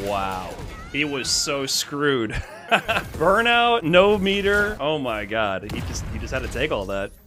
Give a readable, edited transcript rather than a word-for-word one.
Wow. He was so screwed. Burnout, no meter. Oh my god. He just had to take all that.